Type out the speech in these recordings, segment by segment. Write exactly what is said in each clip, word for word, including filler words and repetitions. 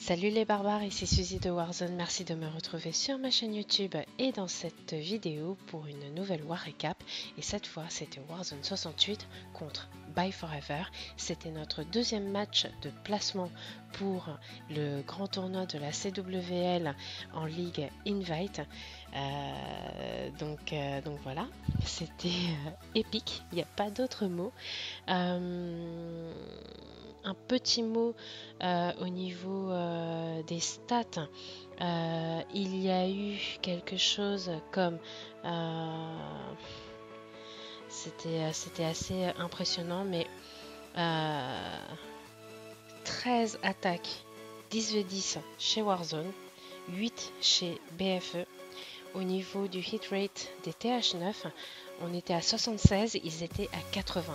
Salut les barbares, ici Suzy de Warzone, merci de me retrouver sur ma chaîne YouTube et dans cette vidéo pour une nouvelle War Recap. Et cette fois c'était Warzone soixante-huit contre Buy Forever. C'était notre deuxième match de placement pour le grand tournoi de la C W L en Ligue Invite. Euh, donc, euh, donc voilà, c'était euh, épique, il n'y a pas d'autre mot. Euh, un petit mot euh, au niveau euh, des stats. Euh, il y a eu quelque chose comme euh, c'était c'était assez impressionnant, mais euh, treize attaques, dix v dix chez Warzone, huit chez B F E. Au niveau du hit rate des T H neuf, on était à soixante-seize, ils étaient à quatre-vingts.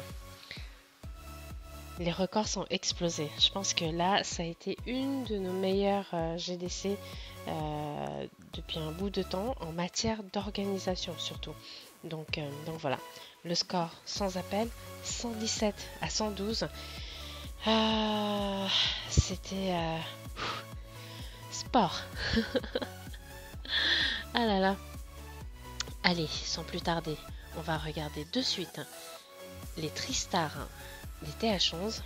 Les records sont explosés. Je pense que là, ça a été une de nos meilleures euh, G D C euh, depuis un bout de temps en matière d'organisation surtout. Donc, euh, donc voilà, le score sans appel, cent dix-sept à cent douze. Euh, C'était euh, sport. Ah là là. Allez, sans plus tarder, on va regarder de suite les Tristars des T H onze.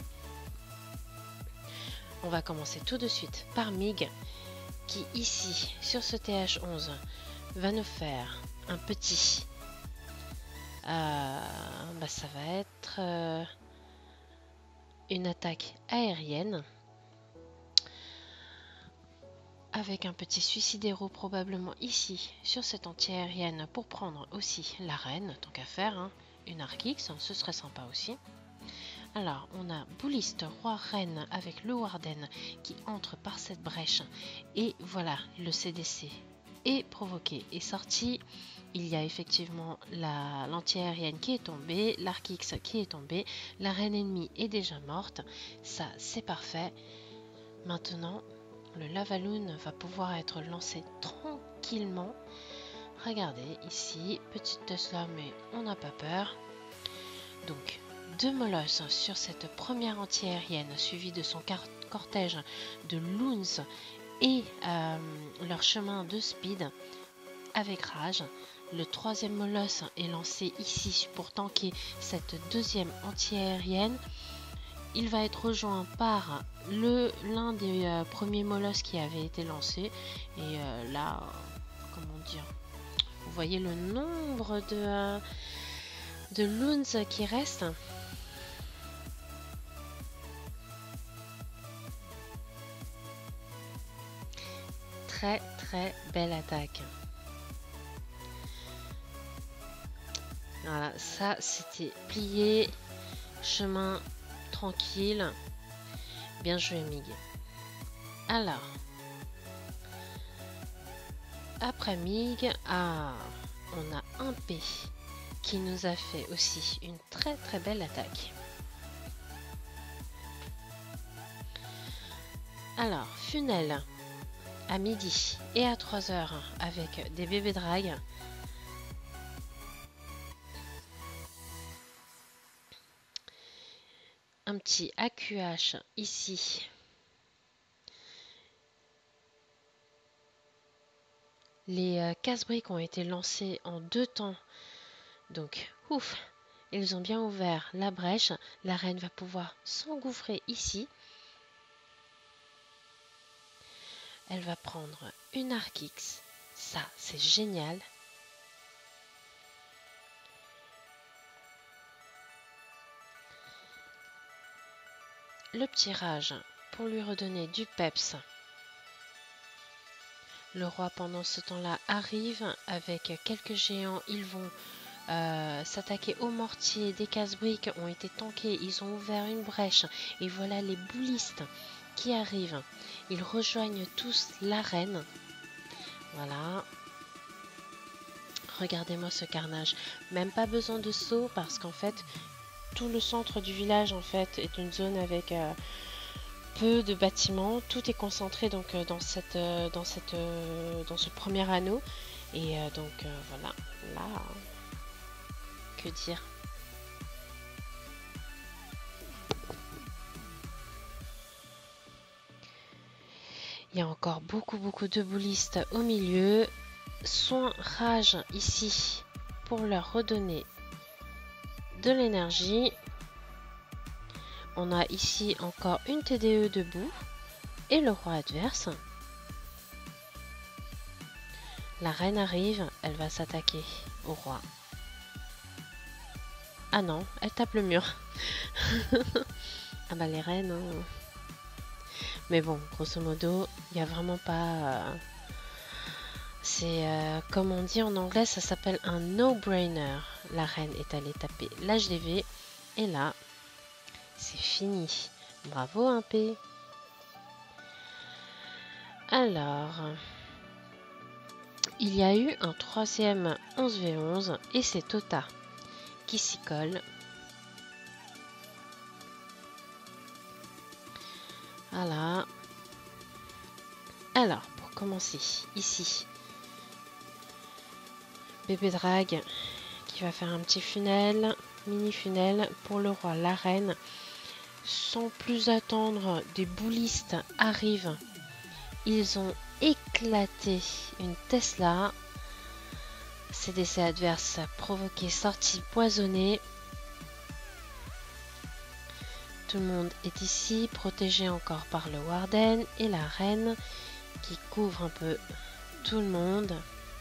On va commencer tout de suite par Mig, qui ici, sur ce T H onze, va nous faire un petit... Euh, bah ça va être euh, une attaque aérienne, avec un petit suicidero probablement ici, sur cette anti-aérienne, pour prendre aussi la reine, tant qu'à faire, hein. Une Arc-X, ce serait sympa aussi. Alors, on a Bouliste, Roi, Reine avec le Warden qui entre par cette brèche. Et voilà, le C D C est provoqué, est sorti. Il y a effectivement l'anti-aérienne qui est tombée, l'Arc-X qui est tombée, la Reine ennemie est déjà morte. Ça, c'est parfait. Maintenant, le Lavaloon va pouvoir être lancé tranquillement. Regardez ici, petite Tesla, mais on n'a pas peur. Donc, deux molosses sur cette première anti-aérienne, suivie de son cortège de loons et euh, leur chemin de speed avec rage. Le troisième molosse est lancé ici pour tanker cette deuxième anti-aérienne. Il va être rejoint par le l'un des euh, premiers molosses qui avait été lancé. Et euh, là, euh, comment dire, vous voyez le nombre de, euh, de loons qui restent. Très très belle attaque. Voilà, ça c'était plié, chemin tranquille. Bien joué Mig. Alors, après Mig, ah, on a un P qui nous a fait aussi une très très belle attaque. Alors, Funnel à midi et à trois heures avec des bébés drag. Un petit A Q H ici. Les euh, casse-briques ont été lancés en deux temps. Donc, ouf, ils ont bien ouvert la brèche. La reine va pouvoir s'engouffrer ici. Elle va prendre une Arc-X. Ça, c'est génial. Le petit rage pour lui redonner du peps. Le roi, pendant ce temps-là, arrive avec quelques géants. Ils vont euh, s'attaquer au mortier. Des casse-briques ont été tankés. Ils ont ouvert une brèche. Et voilà les boulistes qui arrivent. Ils rejoignent tous l'arène. Voilà. Regardez-moi ce carnage. Même pas besoin de saut parce qu'en fait, tout le centre du village en fait est une zone avec euh, peu de bâtiments. Tout est concentré donc euh, dans cette, euh, dans cette, euh, dans ce premier anneau. Et euh, donc euh, voilà. Là, que dire? Il y a encore beaucoup, beaucoup de boulistes au milieu. Soin rage ici pour leur redonner de l'énergie. On a ici encore une T D E debout et le roi adverse. La reine arrive, elle va s'attaquer au roi. Ah non, elle tape le mur. Ah bah les reines. Hein. Mais bon, grosso modo, il n'y a vraiment pas... Euh, c'est euh, comme on dit en anglais, ça s'appelle un no-brainer. La reine est allée taper l'H D V. Et là, c'est fini. Bravo un P. Alors, il y a eu un troisième onze v onze et c'est Tota qui s'y colle. Voilà. Alors, pour commencer, ici, bébé drague qui va faire un petit funnel, mini funnel pour le roi, la reine. Sans plus attendre, des boulistes arrivent. Ils ont éclaté une Tesla. C D C adverse a provoqué sortie poisonnée. Tout le monde est ici, protégé encore par le Warden et la reine qui couvre un peu tout le monde.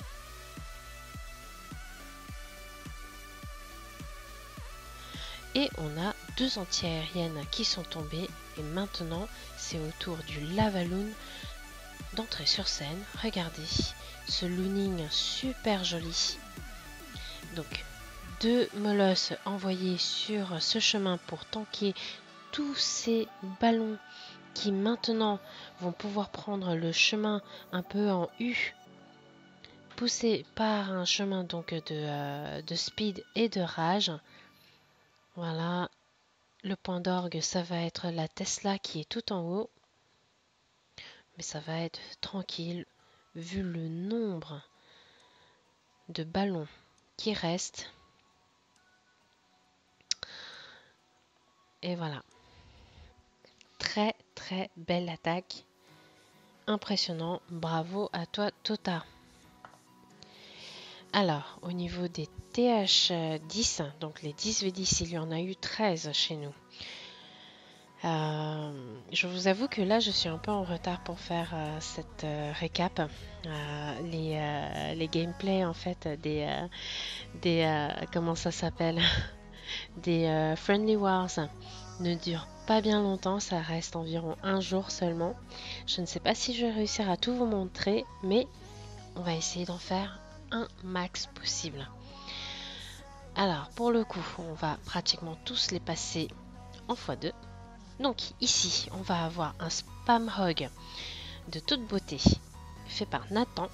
Et on a deux anti-aériennes qui sont tombées. Et maintenant, c'est au tour du Lavaloon d'entrer sur scène. Regardez ce looning super joli. Donc, deux molosses envoyés sur ce chemin pour tanker tous ces ballons qui maintenant vont pouvoir prendre le chemin un peu en U, poussé par un chemin donc de, euh, de speed et de rage. Voilà, le point d'orgue, ça va être la Tesla qui est tout en haut. Mais ça va être tranquille, vu le nombre de ballons qui restent. Et voilà. Très très belle attaque. Impressionnant. Bravo à toi, Tota. Alors, au niveau des T H dix, donc les dix v dix, il y en a eu treize chez nous. Euh, je vous avoue que là, je suis un peu en retard pour faire euh, cette euh, récap. Euh, les, euh, les gameplays, en fait, des... Euh, des euh, comment ça s'appelle des euh, Friendly Wars ne durent pas bien longtemps. Ça reste environ un jour seulement. Je ne sais pas si je vais réussir à tout vous montrer, mais on va essayer d'en faire un max possible. Alors, pour le coup, on va pratiquement tous les passer en fois deux. Donc ici, on va avoir un spam hog de toute beauté fait par Nathan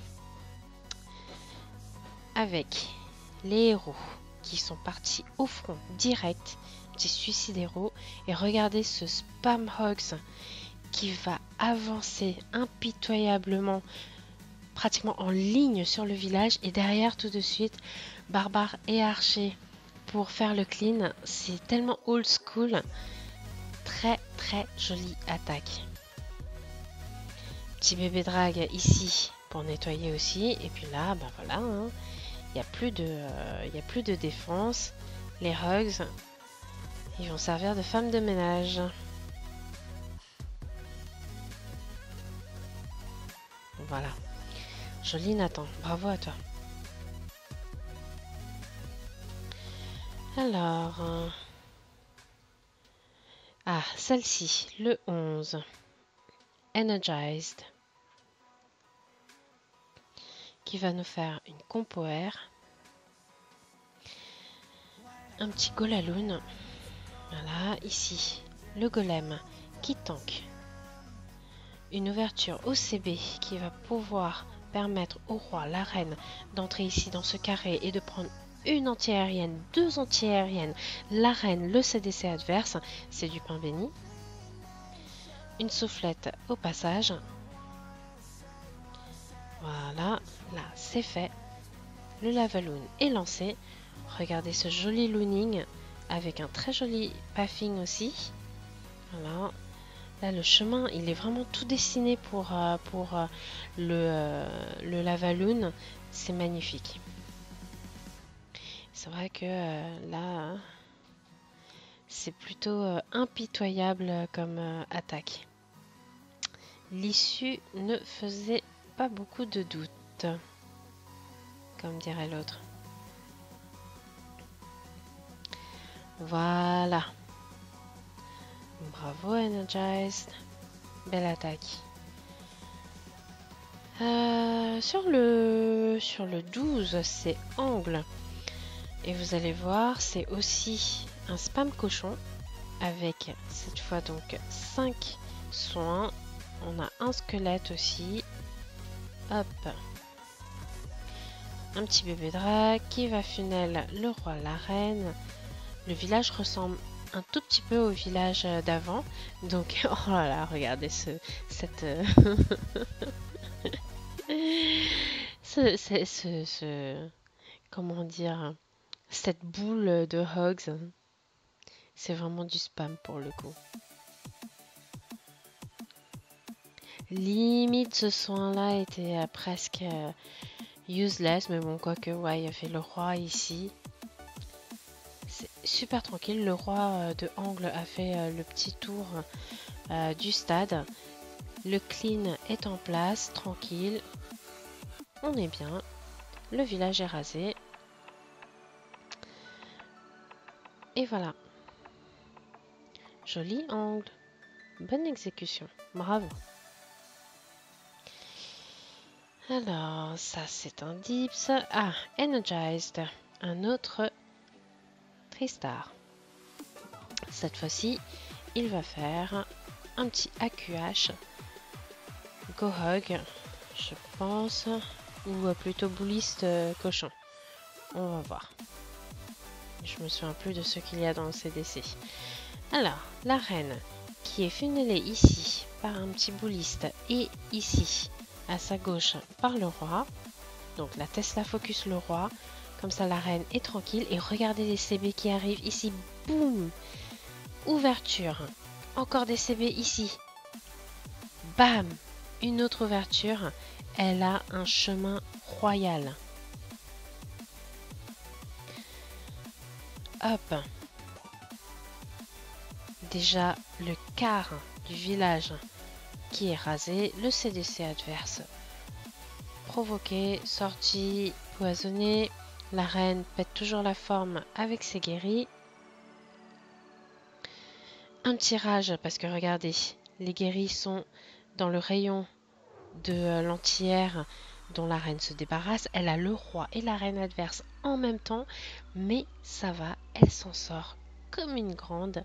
avec les héros qui sont partis au front direct, petit suicide héros. Et regardez ce spam hogs qui va avancer impitoyablement, pratiquement en ligne sur le village. Et derrière tout de suite, barbare et archer pour faire le clean. C'est tellement old school. Très très jolie attaque. Petit bébé drague ici pour nettoyer aussi. Et puis là, ben voilà, hein, il n'y a plus de, euh, il y a plus de défense. Les hogs, ils vont servir de femmes de ménage. Voilà. Joli Nathan, bravo à toi. Alors... Euh... Ah, celle-ci, le onze, Energized, qui va nous faire une compo R, un petit Golaloon, voilà, ici, le golem qui tank, une ouverture O C B qui va pouvoir permettre au roi, la reine, d'entrer ici dans ce carré et de prendre une anti-aérienne, deux anti-aériennes, la reine, le C D C adverse, c'est du pain béni. Une soufflette au passage. Voilà, là c'est fait. Le Lavaloon est lancé. Regardez ce joli looning avec un très joli pathing aussi. Voilà, Là, le chemin, il est vraiment tout dessiné pour, euh, pour euh, le, euh, le Lavaloon. C'est magnifique. C'est vrai que euh, là, c'est plutôt euh, impitoyable comme euh, attaque. L'issue ne faisait pas beaucoup de doute, comme dirait l'autre. Voilà. Bravo Energized. Belle attaque. Euh, sur le sur le douze, c'est angle. Et vous allez voir, c'est aussi un spam cochon avec cette fois donc cinq soins. On a un squelette aussi. Hop. Un petit bébé drag qui va funnel le roi, la reine. Le village ressemble un tout petit peu au village d'avant. Donc, oh là là, regardez ce, cette... ce, ce, ce, ce... Comment dire? Cette boule de Hogs. C'est vraiment du spam pour le coup. Limite, ce soin-là était euh, presque euh, useless. Mais bon, quoique, ouais, il y avait le roi ici. C'est super tranquille. Le roi euh, de Angle a fait euh, le petit tour euh, du stade. Le clean est en place, tranquille. On est bien. Le village est rasé. Et voilà. Joli angle. Bonne exécution. Bravo. Alors, ça c'est un dips. Ah, Energized. Un autre Tristar. Cette fois-ci, il va faire un petit A Q H. Gohog, je pense. Ou plutôt bouliste euh, cochon. On va voir. Je me souviens plus de ce qu'il y a dans le C D C. Alors, la reine qui est funnelée ici par un petit bouliste et ici à sa gauche par le roi. Donc la Tesla focus le roi. Comme ça la reine est tranquille. Et regardez les C B qui arrivent ici. Boum! Ouverture. Encore des C B ici. Bam! Une autre ouverture. Elle a un chemin royal. Hop! Déjà le quart du village qui est rasé. Le C D C adverse provoqué, sorti, poisonné. La reine pète toujours la forme avec ses guéris. Un tirage parce que regardez, les guéris sont dans le rayon de l'anti-air dont la reine se débarrasse. Elle a le roi et la reine adverse en même temps, mais ça va, elle s'en sort comme une grande.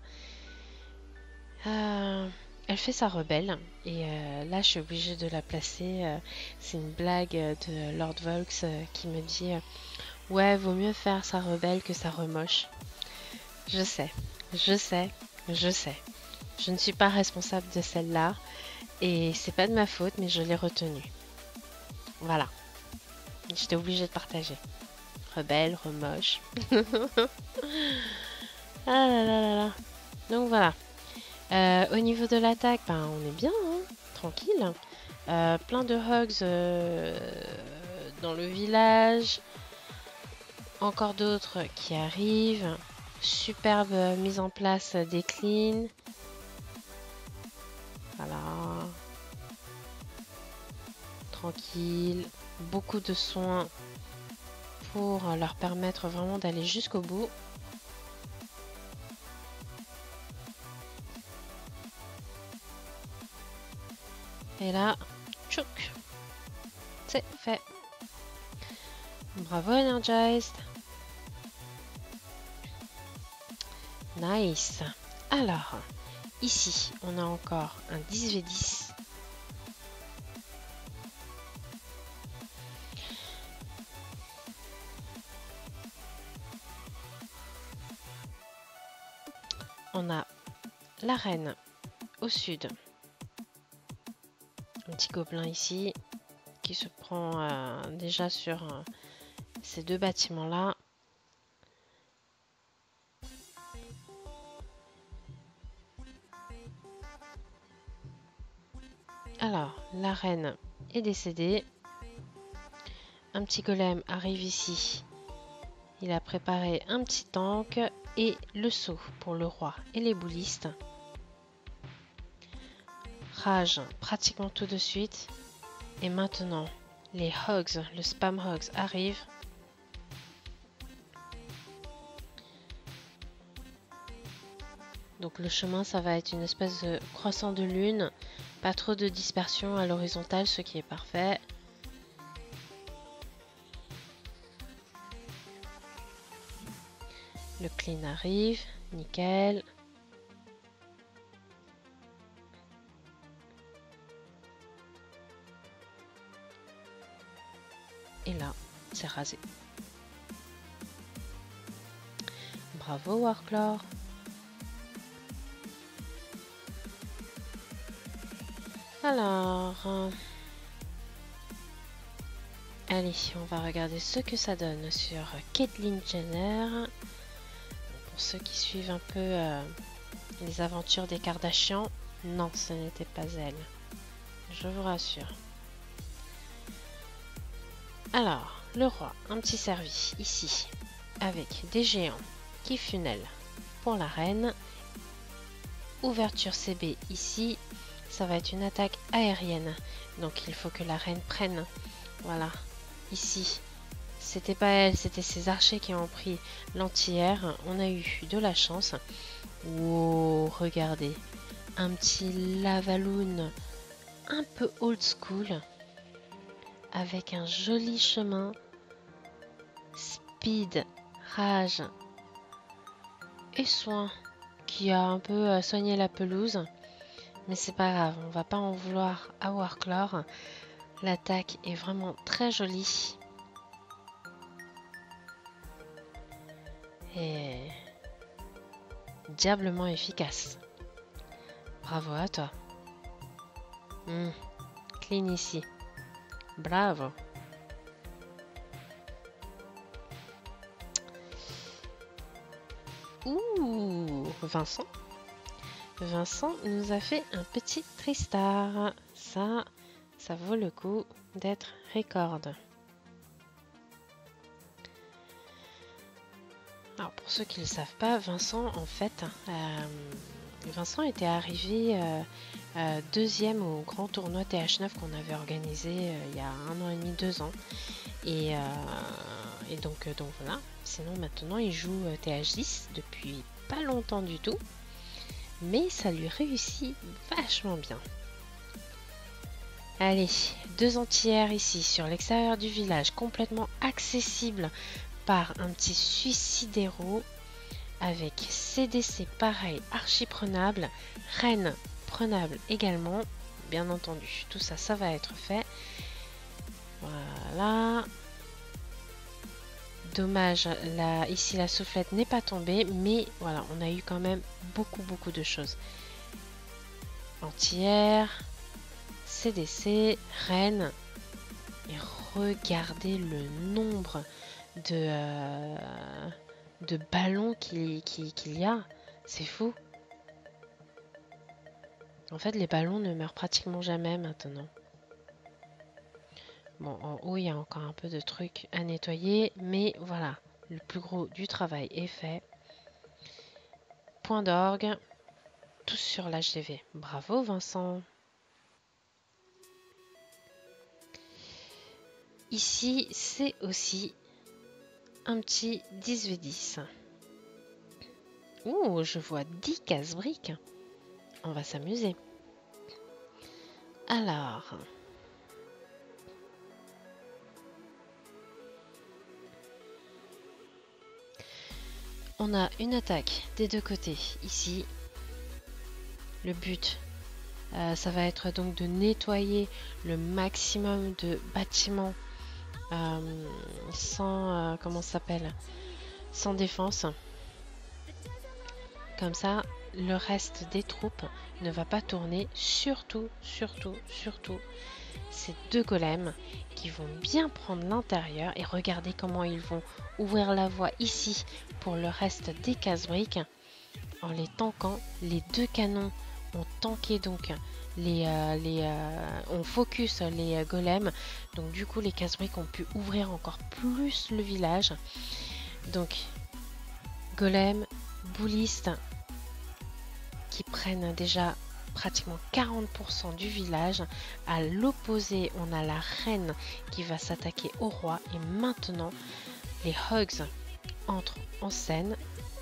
Euh, elle fait sa rebelle et euh, là je suis obligée de la placer. Euh, c'est une blague de Lord Volks euh, qui me dit euh, ouais, vaut mieux faire sa rebelle que sa remoche. Je sais, je sais, je sais. Je ne suis pas responsable de celle-là et c'est pas de ma faute, mais je l'ai retenue. Voilà. J'étais obligée de partager. Rebelle, remoche. Ah là là là là. Donc voilà. Euh, au niveau de l'attaque, ben, on est bien, hein, tranquille. Euh, plein de hugs euh, dans le village. Encore d'autres qui arrivent. Superbe mise en place des cleans. Voilà. Tranquille. Beaucoup de soins pour leur permettre vraiment d'aller jusqu'au bout. Et là, tchouk, c'est fait. Bravo Energized. Nice. Alors, ici, on a encore un dix v dix. On a la reine au sud. Un petit gobelin ici qui se prend euh, déjà sur euh, ces deux bâtiments-là. Alors, la reine est décédée. Un petit golem arrive ici. Il a préparé un petit tank et le sceau pour le roi et les boulistes. Rage pratiquement tout de suite. Et maintenant, les hogs, le spam hogs arrive. Donc le chemin, ça va être une espèce de croissant de lune. Pas trop de dispersion à l'horizontale, ce qui est parfait. Le clean arrive, nickel. Et là, c'est rasé. Bravo Warclore. Alors, euh, allez, on va regarder ce que ça donne sur Caitlyn Jenner. Pour ceux qui suivent un peu euh, les aventures des Kardashians, non, ce n'était pas elle. Je vous rassure. Alors, le roi, un petit servi ici, avec des géants qui funnellent pour la reine. Ouverture C B ici, ça va être une attaque aérienne. Donc il faut que la reine prenne. Voilà, ici. C'était pas elle, c'était ses archers qui ont pris l'anti-air. On a eu de la chance. Wow, regardez. Un petit lavaloon un peu old school. Avec un joli chemin. Speed, rage et soin qui a un peu soigné la pelouse. Mais c'est pas grave, on va pas en vouloir à Warclore. L'attaque est vraiment très jolie. Et diablement efficace. Bravo à toi. Mmh. Clean ici. Bravo. Ouh, Vincent. Vincent nous a fait un petit Tristar. Ça, ça vaut le coup d'être record. Alors pour ceux qui ne le savent pas, Vincent, en fait, euh, Vincent était arrivé euh, euh, deuxième au grand tournoi T H neuf qu'on avait organisé euh, il y a un an et demi, deux ans. Et, euh, et donc, euh, donc voilà. Sinon maintenant il joue euh, T H dix depuis pas longtemps du tout. Mais ça lui réussit vachement bien. Allez, deux anti-air ici sur l'extérieur du village, complètement accessible par un petit suicidéro avec C D C pareil, archi prenable, reine prenable également, bien entendu. Tout ça, ça va être fait. Voilà. Dommage, là, ici la soufflette n'est pas tombée, mais voilà, on a eu quand même beaucoup, beaucoup de choses. Anti-air, C D C, reine. Et regardez le nombre de, euh, de ballons qu'il qu'il, qu'il y a. C'est fou. En fait, les ballons ne meurent pratiquement jamais maintenant. Bon, en haut, il y a encore un peu de trucs à nettoyer. Mais voilà, le plus gros du travail est fait. Point d'orgue. Tous sur l'H D V. Bravo, Vincent. Ici, c'est aussi un petit dix v dix. Ouh, je vois dix casse-briques. On va s'amuser. Alors... on a une attaque des deux côtés ici. Le but, euh, ça va être donc de nettoyer le maximum de bâtiments euh, sans, euh, comment ça s'appelle, sans défense. Comme ça, le reste des troupes ne va pas tourner. Surtout, surtout, surtout, ces deux golems qui vont bien prendre l'intérieur. Et regardez comment ils vont ouvrir la voie ici pour le reste des casse-briques en les tankant. Les deux canons ont tanké donc les, euh, les euh, on focus les euh, golems. Donc du coup les casse-briques ont pu ouvrir encore plus le village. Donc golem, boulistes qui prennent déjà pratiquement quarante pour cent du village. À l'opposé, on a la reine qui va s'attaquer au roi. Et maintenant, les hogs entrent en scène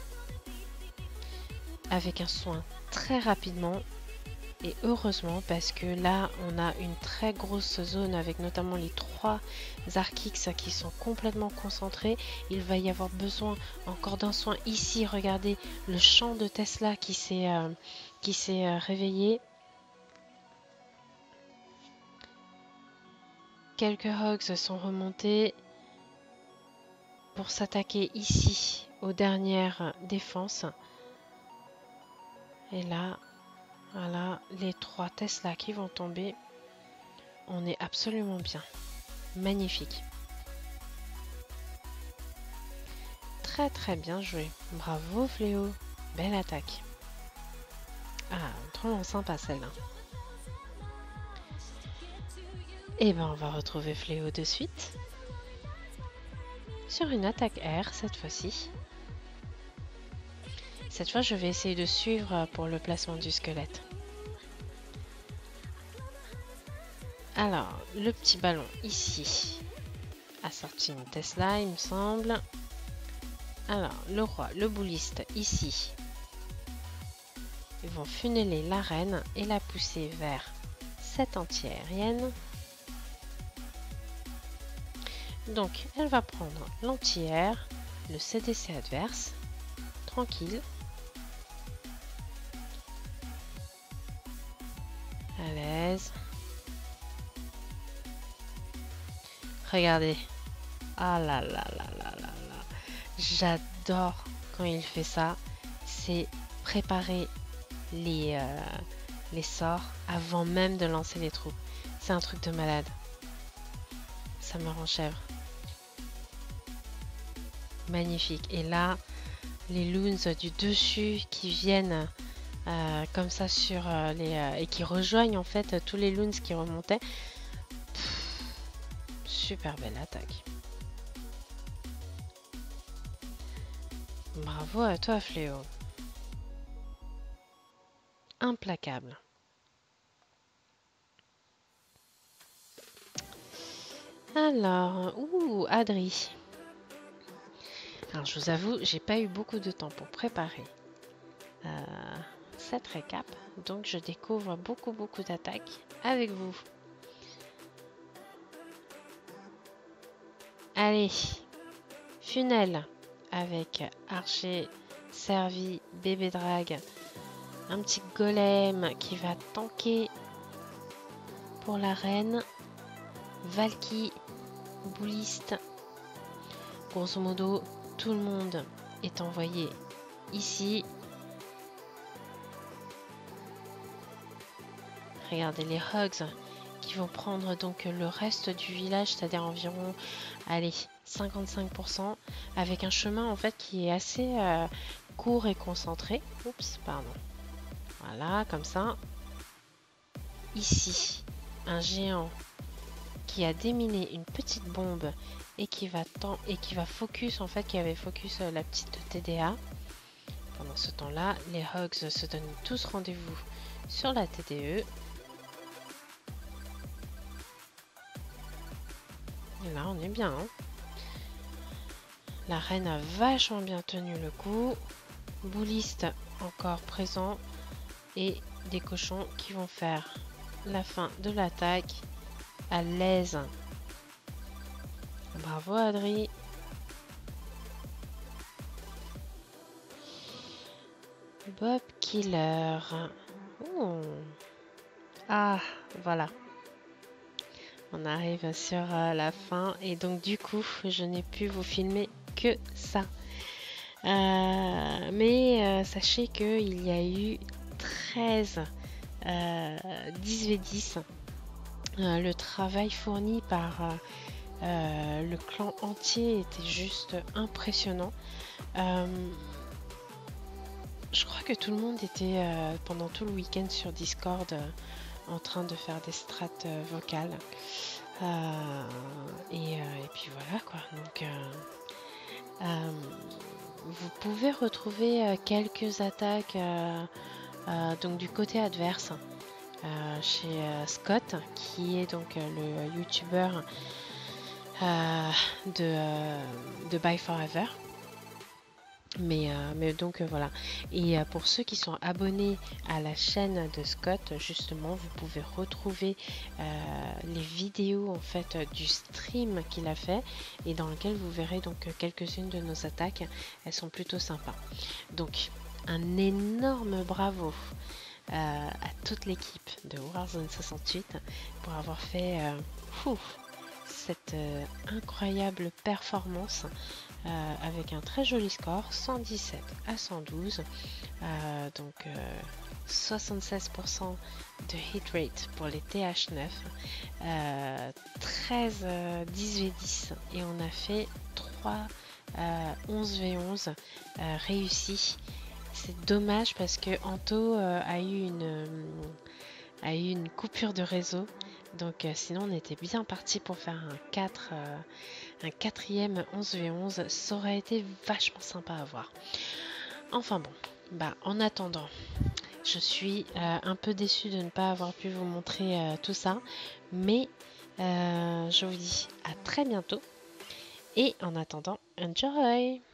avec un soin très rapidement. Et heureusement, parce que là, on a une très grosse zone avec notamment les trois Archix qui sont complètement concentrés. Il va y avoir besoin encore d'un soin ici. Regardez le champ de Tesla qui s'est euh, qui s'est euh, réveillé. Quelques hogs sont remontés pour s'attaquer ici aux dernières défenses. Et là, voilà, les trois Tesla qui vont tomber. On est absolument bien. Magnifique. Très très bien joué. Bravo Fléau. Belle attaque. Ah, trop sympa celle-là. Et ben on va retrouver Fléau de suite. Sur une attaque R cette fois-ci. Cette fois, je vais essayer de suivre pour le placement du squelette. Alors, le petit ballon ici a sorti une Tesla, il me semble. Alors, le roi, le bouliste ici. Ils vont funneler la reine et la pousser vers cette anti-aérienne. Donc, elle va prendre l'anti-air, le C D C adverse, tranquille. À l'aise. Regardez. Ah là là là là là là. J'adore quand il fait ça. C'est préparer les, euh, les sorts avant même de lancer les troupes. C'est un truc de malade. Ça me rend chèvre. Magnifique. Et là, les loons du dessus qui viennent euh, comme ça sur euh, les... Euh, et qui rejoignent en fait tous les loons qui remontaient. Pff, super belle attaque. Bravo à toi Fléau. Implacable. Alors, ouh, Adri. Alors, je vous avoue, j'ai pas eu beaucoup de temps pour préparer euh, cette récap, donc je découvre beaucoup, beaucoup d'attaques avec vous. Allez, funnel avec archer, servi, bébé drag, un petit golem qui va tanker pour la reine, Valky, bouliste. Grosso modo, tout le monde est envoyé ici. Regardez les hogs qui vont prendre donc le reste du village, c'est-à-dire environ, allez, cinquante-cinq pour cent, avec un chemin en fait qui est assez euh, court et concentré. Oups, pardon. Voilà, comme ça. Ici, un géant qui a déminé une petite bombe et qui va tant et qui va focus en fait, qui avait focus euh, la petite T D A. Pendant ce temps-là, les hogs se donnent tous rendez-vous sur la T D E. Et là, on est bien. Hein, la reine a vachement bien tenu le coup. Bouliste encore présent. Et des cochons qui vont faire la fin de l'attaque à l'aise. Bravo Adri. Bob Killer. Ouh. Ah, voilà. On arrive sur euh, la fin et donc du coup je n'ai pu vous filmer que ça. Euh, mais euh, sachez qu'il y a eu treize euh, dix v dix. Euh, le travail fourni par euh, euh, le clan entier était juste impressionnant. Euh, je crois que tout le monde était euh, pendant tout le week-end sur Discord. Euh, en train de faire des strates euh, vocales. Euh, et, euh, et puis voilà quoi. Donc euh, euh, vous pouvez retrouver euh, quelques attaques euh, euh, donc du côté adverse euh, chez euh, Scott, qui est donc euh, le youtubeur euh, de, euh, de Buy Forever. Mais, euh, mais donc euh, voilà. Et euh, pour ceux qui sont abonnés à la chaîne de Scott, justement, vous pouvez retrouver euh, les vidéos en fait du stream qu'il a fait et dans lequel vous verrez donc quelques-unes de nos attaques. Elles sont plutôt sympas. Donc un énorme bravo euh, à toute l'équipe de Warzone soixante-huit pour avoir fait euh, fou, cette euh, incroyable performance. Euh, avec un très joli score, cent dix-sept à cent douze, euh, donc euh, soixante-seize pour cent de hit rate pour les T H neuf, euh, treize euh, dix v dix et on a fait trois euh, onze v onze euh, réussis. C'est dommage parce que Anto euh, a eu une euh, a eu une coupure de réseau, donc euh, sinon on était bien parti pour faire un quatre euh, un quatrième onze v onze, ça aurait été vachement sympa à voir. Enfin bon, bah en attendant, je suis euh, un peu déçue de ne pas avoir pu vous montrer euh, tout ça, mais euh, je vous dis à très bientôt et en attendant, enjoy!